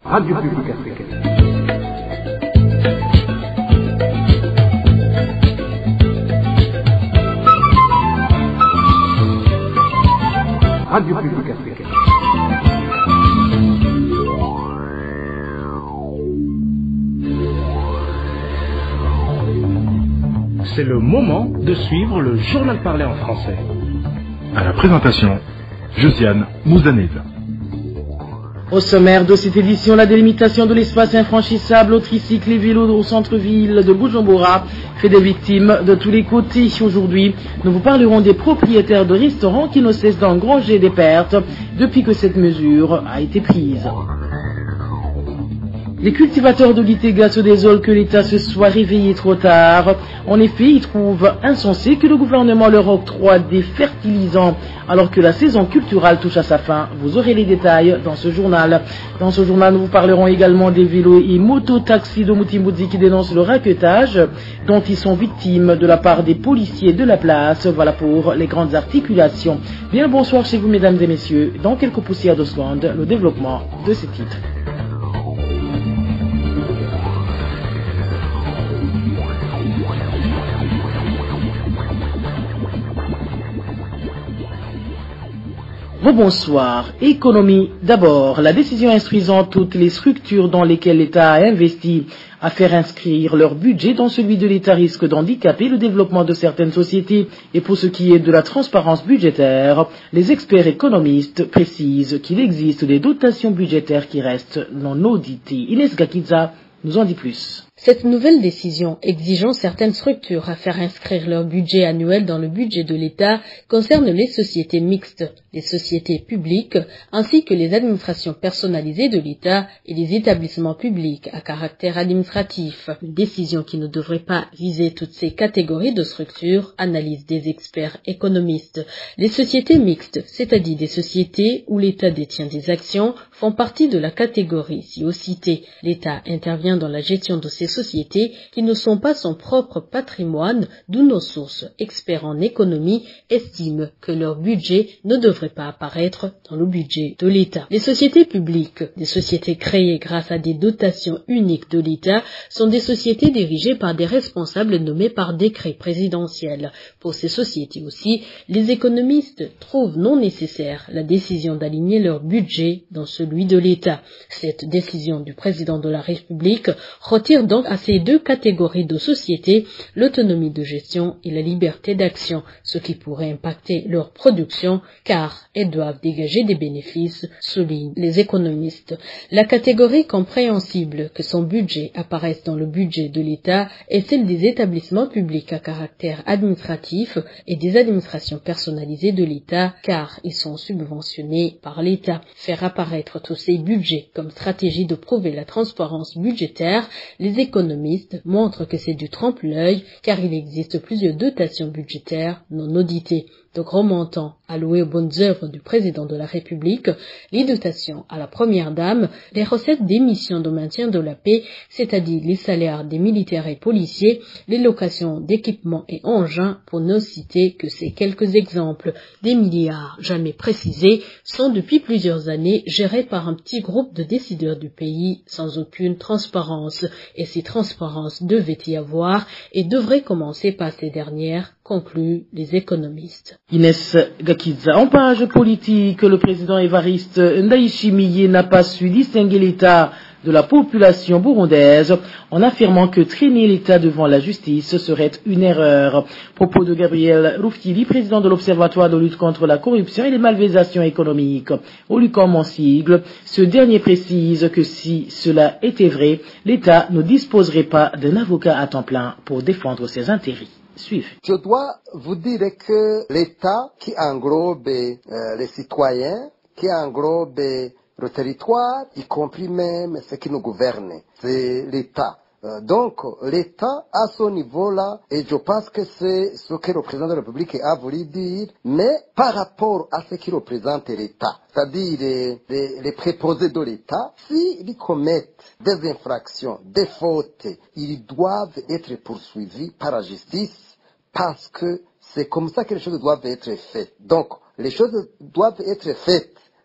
Radio Publique Africaine. Radio Publique Africaine. C'est le moment de suivre le journal parlé en français. À la présentation, Josiane Mouzaneza. Au sommaire de cette édition, la délimitation de l'espace infranchissable au tricycle et vélo au centre-ville de Bujumbura fait des victimes de tous les côtés. Aujourd'hui, nous vous parlerons des propriétaires de restaurants qui ne cessent d'engranger des pertes depuis que cette mesure a été prise. Les cultivateurs de Gitega se désolent que l'État se soit réveillé trop tard. En effet, ils trouvent insensé que le gouvernement leur octroie des fertilisants alors que la saison culturelle touche à sa fin. Vous aurez les détails dans ce journal. Dans ce journal, nous vous parlerons également des vélos et mototaxis de Mutimbuzi qui dénoncent le raquetage dont ils sont victimes de la part des policiers de la place. Voilà pour les grandes articulations. Bien le bonsoir chez vous, mesdames et messieurs. Dans quelques poussières de secondes, le développement de ces titres. Bonsoir. Économie d'abord. La décision instruisant toutes les structures dans lesquelles l'État a investi à faire inscrire leur budget dans celui de l'État risque d'handicaper le développement de certaines sociétés. Et pour ce qui est de la transparence budgétaire, les experts économistes précisent qu'il existe des dotations budgétaires qui restent non auditées. Inès Gakiza nous en dit plus. Cette nouvelle décision exigeant certaines structures à faire inscrire leur budget annuel dans le budget de l'État concerne les sociétés mixtes, les sociétés publiques, ainsi que les administrations personnalisées de l'État et les établissements publics à caractère administratif. Une décision qui ne devrait pas viser toutes ces catégories de structures, analysent des experts économistes. Les sociétés mixtes, c'est-à-dire des sociétés où l'État détient des actions, font partie de la catégorie ci-haut citée. L'État intervient dans la gestion de ces sociétés qui ne sont pas son propre patrimoine, d'où nos sources experts en économie estiment que leur budget ne devrait pas apparaître dans le budget de l'État. Les sociétés publiques, des sociétés créées grâce à des dotations uniques de l'État, sont des sociétés dirigées par des responsables nommés par décret présidentiel. Pour ces sociétés aussi, les économistes trouvent non nécessaire la décision d'aligner leur budget dans celui de l'État. Cette décision du président de la République retire donc à ces deux catégories de sociétés l'autonomie de gestion et la liberté d'action, ce qui pourrait impacter leur production car elles doivent dégager des bénéfices, soulignent les économistes. La catégorie compréhensible que son budget apparaisse dans le budget de l'État est celle des établissements publics à caractère administratif et des administrations personnalisées de l'État car ils sont subventionnés par l'État. Faire apparaître tous ces budgets comme stratégie de prouver la transparence budgétaire, les économistes montrent que c'est du trompe-l'œil car il existe plusieurs dotations budgétaires non auditées. De gros montants alloués aux bonnes œuvres du président de la République, les dotations à la première dame, les recettes des missions de maintien de la paix, c'est-à-dire les salaires des militaires et policiers, les locations d'équipements et engins, pour ne citer que ces quelques exemples. Des milliards jamais précisés sont depuis plusieurs années gérés par un petit groupe de décideurs du pays sans aucune transparence. Et si transparence devait y avoir et devrait commencer par ces dernières, concluent les économistes. Inès Gakiza. En page politique, le président Évariste Ndayishimiye n'a pas su distinguer l'État de la population burundaise en affirmant que traîner l'État devant la justice serait une erreur. Propos de Gabriel Rufyili, président de l'Observatoire de lutte contre la corruption et les malversations économiques. Au Lucom en sigle, ce dernier précise que si cela était vrai, l'État ne disposerait pas d'un avocat à temps plein pour défendre ses intérêts. Suivez. Je dois vous dire que l'État qui englobe les citoyens, qui englobe le territoire, y compris même ceux qui nous gouvernent, c'est l'État. Donc l'État à ce niveau-là, et je pense que c'est ce que le président de la République a voulu dire, mais par rapport à ce qui représente l'État, c'est-à-dire les préposés de l'État, s'ils commettent des infractions, des fautes, ils doivent être poursuivis par la justice parce que c'est comme ça que les choses doivent être faites. Donc les choses doivent être faites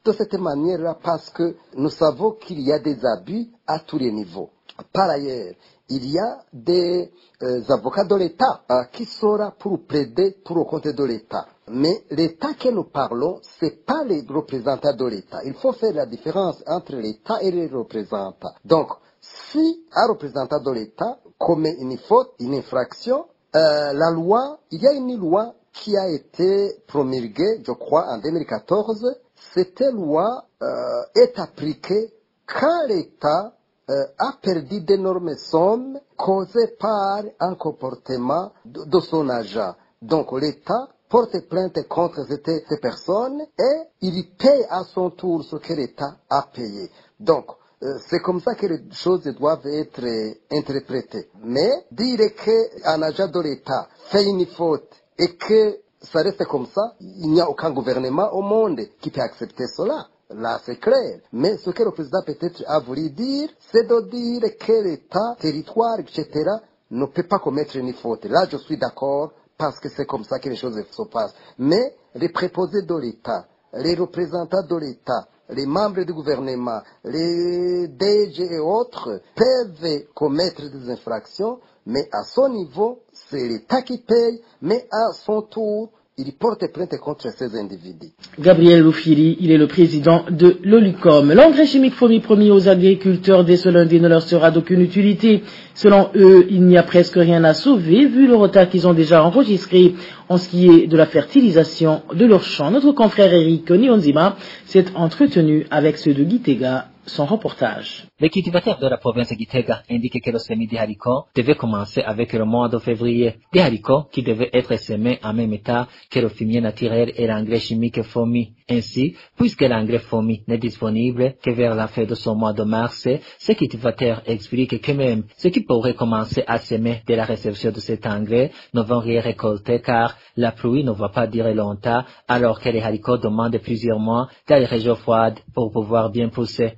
de cette manière-là parce que nous savons qu'il y a des abus à tous les niveaux. Par ailleurs, il y a des avocats de l'État qui sont là pour plaider pour le compte de l'État. Mais l'État que nous parlons, ce n'est pas les représentants de l'État. Il faut faire la différence entre l'État et les représentants. Donc, si un représentant de l'État commet une faute, une infraction, la loi, il y a une loi qui a été promulguée, je crois, en 2014. Cette loi est appliquée quand l'État a perdu d'énormes sommes causées par un comportement de son agent. Donc l'État porte plainte contre ces personnes et il paye à son tour ce que l'État a payé. Donc c'est comme ça que les choses doivent être interprétées. Mais dire qu'un agent de l'État fait une faute et que ça reste comme ça, il n'y a aucun gouvernement au monde qui peut accepter cela. Là, c'est clair. Mais ce que le président peut-être a voulu dire, c'est de dire que l'État, territoire, etc., ne peut pas commettre une faute. Là, je suis d'accord parce que c'est comme ça que les choses se passent. Mais les préposés de l'État, les représentants de l'État, les membres du gouvernement, les DG et autres peuvent commettre des infractions, mais à son niveau, c'est l'État qui paye, mais à son tour, il porte plainte contre ces individus. Gabriel Loufiri, il est le président de l'OLUCOM. L'engrais chimique fourni promis aux agriculteurs dès ce lundi ne leur sera d'aucune utilité. Selon eux, il n'y a presque rien à sauver vu le retard qu'ils ont déjà enregistré en ce qui est de la fertilisation de leurs champs. Notre confrère Eric Nionzima s'est entretenu avec ceux de Gitega. Son reportage. Les cultivateurs de la province de Gitega indiquent que le semis des haricots devait commencer avec le mois de février. Des haricots qui devaient être semés en même temps que le fumier naturel et l'engrais chimique FOMI. Ainsi, puisque l'engrais FOMI n'est disponible que vers la fin de ce mois de mars, ces cultivateurs expliquent que même ceux qui pourraient commencer à semer dès la réception de cet engrais ne vont rien récolter car la pluie ne va pas durer longtemps alors que les haricots demandent plusieurs mois dans les régions froides pour pouvoir bien pousser.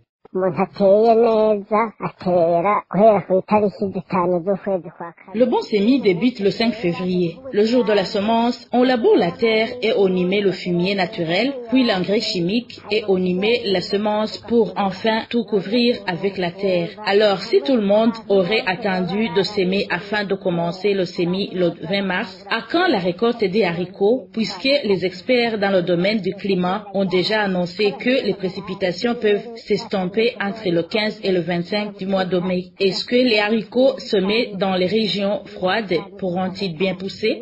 Le bon semis débute le 5 février. Le jour de la semence, on laboure la terre et on y met le fumier naturel, puis l'engrais chimique et on y met la semence pour enfin tout couvrir avec la terre. Alors, si tout le monde aurait attendu de s'aimer afin de commencer le semis le 20 mars, à quand la récolte des haricots, puisque les experts dans le domaine du climat ont déjà annoncé que les précipitations peuvent s'estomper entre le 15 et le 25 du mois de mai. Est-ce que les haricots semés dans les régions froides pourront-ils bien pousser?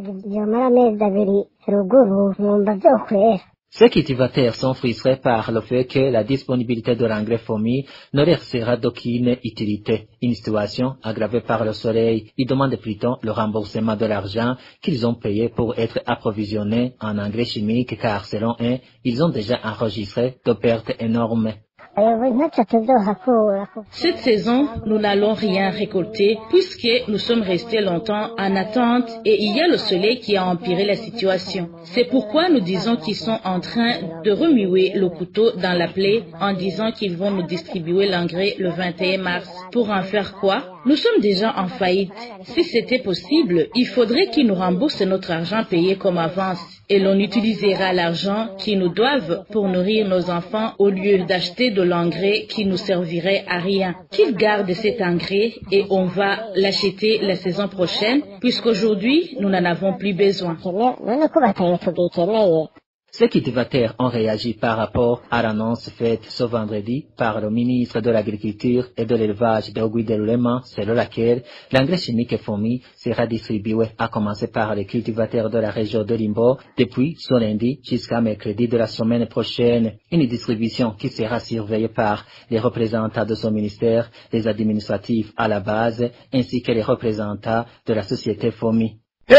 Ces cultivateurs sont frustrés par le fait que la disponibilité de l'engrais FOMI ne leur sera d'aucune utilité. Une situation aggravée par le soleil. Ils demandent plutôt le remboursement de l'argent qu'ils ont payé pour être approvisionnés en engrais chimiques car selon eux, ils ont déjà enregistré de pertes énormes. Cette saison, nous n'allons rien récolter puisque nous sommes restés longtemps en attente et il y a le soleil qui a empiré la situation. C'est pourquoi nous disons qu'ils sont en train de remuer le couteau dans la plaie en disant qu'ils vont nous distribuer l'engrais le 21 mars. Pour en faire quoi? Nous sommes déjà en faillite. Si c'était possible, il faudrait qu'ils nous remboursent notre argent payé comme avance et l'on utilisera l'argent qu'ils nous doivent pour nourrir nos enfants au lieu d'acheter de l'engrais qui nous servirait à rien. Qu'ils gardent cet engrais et on va l'acheter la saison prochaine puisqu'aujourd'hui nous n'en avons plus besoin. Ces cultivateurs ont réagi par rapport à l'annonce faite ce vendredi par le ministre de l'Agriculture et de l'Élevage d'Ogui de Lulema, selon laquelle l'engrais chimique FOMI sera distribué à commencer par les cultivateurs de la région de Limbo depuis ce lundi jusqu'à mercredi de la semaine prochaine. Une distribution qui sera surveillée par les représentants de son ministère, les administratifs à la base, ainsi que les représentants de la société FOMI.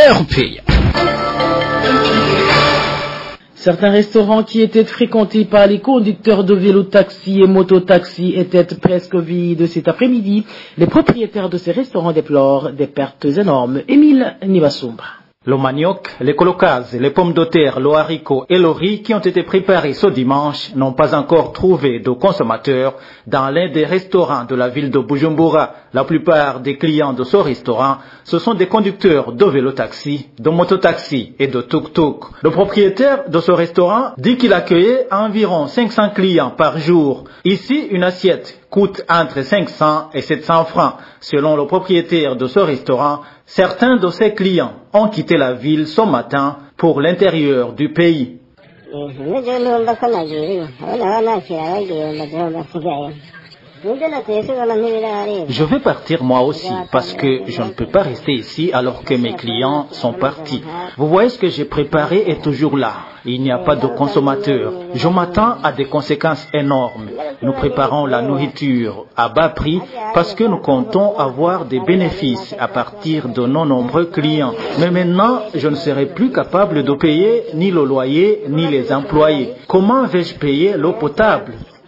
Certains restaurants qui étaient fréquentés par les conducteurs de vélo-taxi et moto-taxi étaient presque vides cet après-midi. Les propriétaires de ces restaurants déplorent des pertes énormes. Émile Nivassoumba. Le manioc, les colocases, les pommes de terre, le haricot et le riz qui ont été préparés ce dimanche n'ont pas encore trouvé de consommateurs dans l'un des restaurants de la ville de Bujumbura. La plupart des clients de ce restaurant, ce sont des conducteurs de vélo-taxi, de mototaxi et de tuk-tuk. Le propriétaire de ce restaurant dit qu'il accueillait environ 500 clients par jour. Ici, une assiette coûte entre 500 et 700 francs. Selon le propriétaire de ce restaurant, certains de ses clients ont quitté la ville ce matin pour l'intérieur du pays. Je vais partir moi aussi parce que je ne peux pas rester ici alors que mes clients sont partis. Vous voyez, ce que j'ai préparé est toujours là. Il n'y a pas de consommateurs. Je m'attends à des conséquences énormes. Nous préparons la nourriture à bas prix parce que nous comptons avoir des bénéfices à partir de nos nombreux clients. Mais maintenant, je ne serai plus capable de payer ni le loyer ni les employés. Comment vais-je payer l'eau potable ?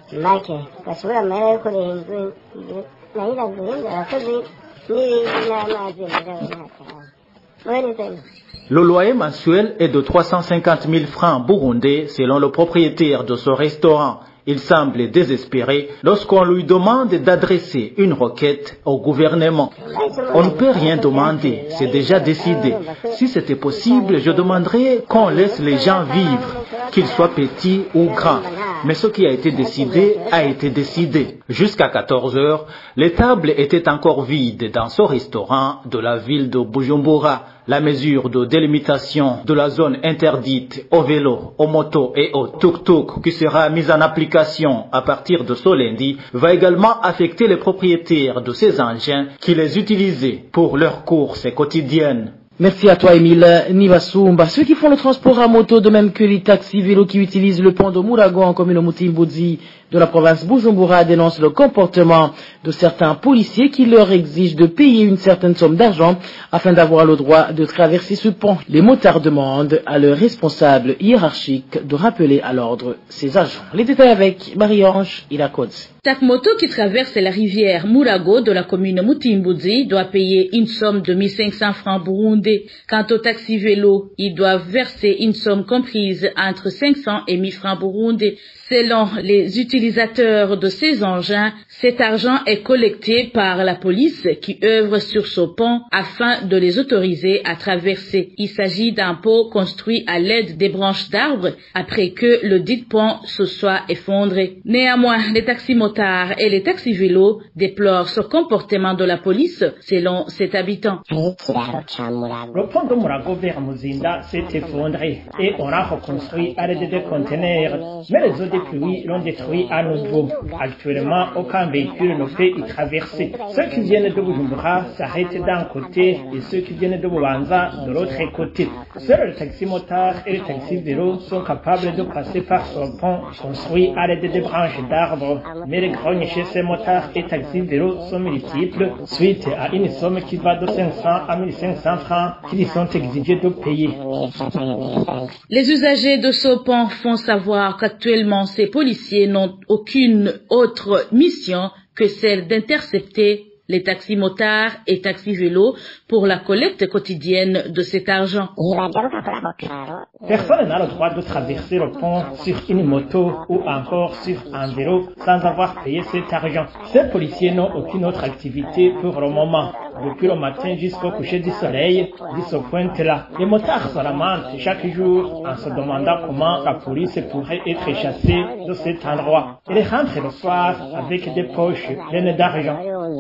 Le loyer mensuel est de 350 000 francs burundais selon le propriétaire de ce restaurant. Il semble désespéré lorsqu'on lui demande d'adresser une requête au gouvernement. On ne peut rien demander, c'est déjà décidé. Si c'était possible, je demanderais qu'on laisse les gens vivre, qu'ils soient petits ou grands. Mais ce qui a été décidé a été décidé. Jusqu'à 14 heures, les tables étaient encore vides dans ce restaurant de la ville de Bujumbura. La mesure de délimitation de la zone interdite aux vélos, aux motos et aux tuk-tuk qui sera mise en application à partir de ce lundi va également affecter les propriétaires de ces engins qui les utilisaient pour leurs courses quotidiennes. Merci à toi, Émile Nivasumba. Ceux qui font le transport à moto, de même que les taxis vélos qui utilisent le pont de Murago en commune Mutimbuzi de la province Bujumbura, dénoncent le comportement de certains policiers qui leur exigent de payer une certaine somme d'argent afin d'avoir le droit de traverser ce pont. Les motards demandent à leurs responsables hiérarchiques de rappeler à l'ordre ces agents. Les détails avec Marie-Ange Ilakodzi. Chaque moto qui traverse la rivière Murago de la commune Mutimbuzi doit payer une somme de 1500 francs burundais. Quant au taxi vélo, ils doivent verser une somme comprise entre 500 et 1000 francs burundais. Selon les utilisateurs de ces engins, cet argent est collecté par la police qui œuvre sur ce pont afin de les autoriser à traverser. Il s'agit d'un pont construit à l'aide des branches d'arbres après que le dit pont se soit effondré. Néanmoins, les taxis-motards et les taxis-vélos déplorent ce comportement de la police selon cet habitant. Le pont de Murago vers Muzinda s'est effondré et on a reconstruit à l'aide des conteneurs. Mais les eaux des pluies l'ont détruit à nouveau. Actuellement, aucun véhicule ne peut y traverser. Ceux qui viennent de Bujumbura s'arrêtent d'un côté et ceux qui viennent de Bubanza de l'autre côté. Seuls les taxis-motards et les taxis-vélos sont capables de passer par ce pont construit à l'aide des branches d'arbres. Mais les grognes chez ces motards et taxis-vélos sont multiples suite à une somme qui va de 500 à 1500 francs qu'ils sont exigés de payer. Les usagers de ce pont font savoir qu'actuellement ces policiers n'ont aucune autre mission que celle d'intercepter les taxis-motards et taxis-vélos pour la collecte quotidienne de cet argent. Personne n'a le droit de traverser le pont sur une moto ou encore sur un vélo sans avoir payé cet argent. Ces policiers n'ont aucune autre activité pour le moment. Depuis le matin jusqu'au coucher du soleil, ils se pointent là. Les motards se lamentent chaque jour en se demandant comment la police pourrait être chassée de cet endroit. Ils rentrent le soir avec des poches pleines d'argent.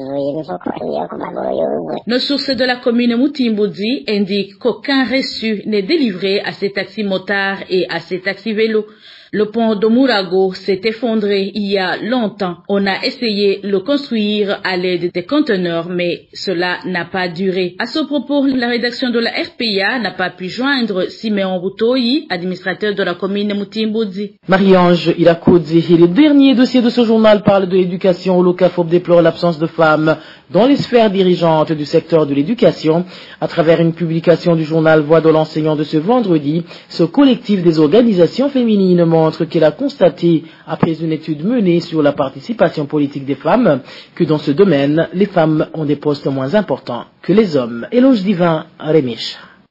Nos sources de la commune Mutimbuzi indiquent qu'aucun reçu n'est délivré à ces taxis-motards et à ces taxis-vélos. Le pont de Murago s'est effondré il y a longtemps. On a essayé de le construire à l'aide des conteneurs, mais cela n'a pas duré. À ce propos, la rédaction de la RPA n'a pas pu joindre Simeon Butoyi, administrateur de la commune Mutimbuzi. Marie-Ange Ilakodzi. Et le dernier dossier de ce journal parle de l'éducation. L'OCAFOP déplore l'absence de femmes dans les sphères dirigeantes du secteur de l'éducation. À travers une publication du journal Voix de l'enseignant de ce vendredi, ce collectif des organisations féminines montre qu'elle a constaté, après une étude menée sur la participation politique des femmes, que dans ce domaine, les femmes ont des postes moins importants que les hommes. Éloge Divin, Rémiche.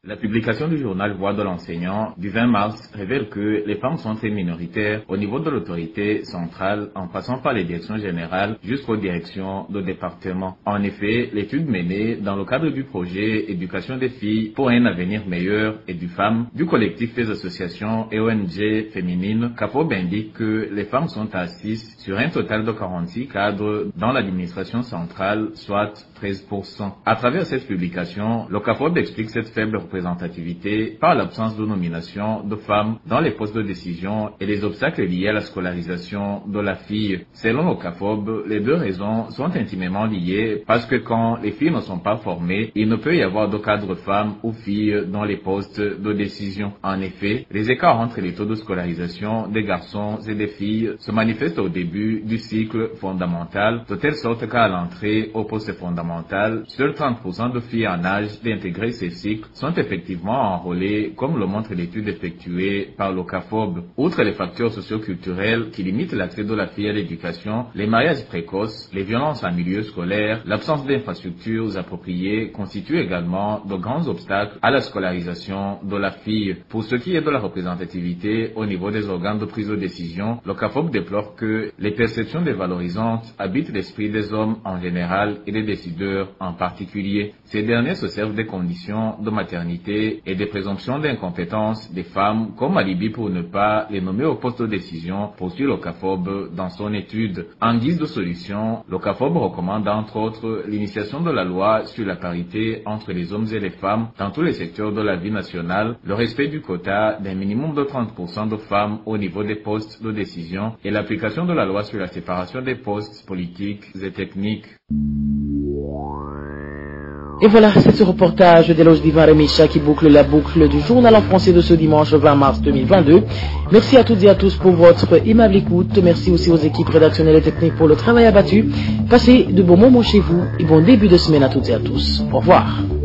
La publication du journal Voix de l'enseignant du 20 mars révèle que les femmes sont très minoritaires au niveau de l'autorité centrale en passant par les directions générales jusqu'aux directions de département. En effet, l'étude menée dans le cadre du projet Éducation des filles pour un avenir meilleur et du femmes du collectif des associations et ONG féminines CAFOB indique que les femmes sont assises sur un total de 46 cadres dans l'administration centrale, soit 13%. À travers cette publication, le CAFOB explique cette faible représentativité par l'absence de nomination de femmes dans les postes de décision et les obstacles liés à la scolarisation de la fille. Selon le CAFOB, les deux raisons sont intimement liées parce que quand les filles ne sont pas formées, il ne peut y avoir de cadres femmes ou filles dans les postes de décision. En effet, les écarts entre les taux de scolarisation des garçons et des filles se manifestent au début du cycle fondamental, de telle sorte qu'à l'entrée au poste fondamental, seuls 30% de filles en âge d'intégrer ces cycles sont effectivement enrôlées, comme le montre l'étude effectuée par le CAFOB. Outre les facteurs socioculturels qui limitent l'accès de la fille à l'éducation, les mariages précoces, les violences en milieu scolaire, l'absence d'infrastructures appropriées constituent également de grands obstacles à la scolarisation de la fille. Pour ce qui est de la représentativité au niveau des organes de prise de décision, le CAFOB déplore que les perceptions dévalorisantes habitent l'esprit des hommes en général et des décideurs en particulier. Ces derniers se servent des conditions de maternité et des présomptions d'incompétence des femmes comme alibi pour ne pas les nommer au poste de décision, poursuit le CAFOB dans son étude. En guise de solution, le CAFOB recommande entre autres l'initiation de la loi sur la parité entre les hommes et les femmes dans tous les secteurs de la vie nationale, le respect du quota d'un minimum de 30% de femmes au niveau des postes de décision et l'application de la loi sur la séparation des postes politiques et techniques. Et voilà, c'est ce reportage d'Eloge Divan Remicha qui boucle la boucle du journal en français de ce dimanche 20 mars 2022. Merci à toutes et à tous pour votre aimable écoute. Merci aussi aux équipes rédactionnelles et techniques pour le travail abattu. Passez de bons moments chez vous et bon début de semaine à toutes et à tous. Au revoir.